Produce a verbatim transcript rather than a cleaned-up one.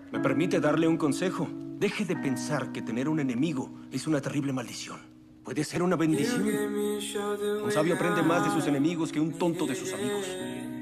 ¿Me permite darle un consejo? Deje de pensar que tener un enemigo es una terrible maldición. Puede ser una bendición. Un sabio aprende más de sus enemigos que un tonto de sus amigos.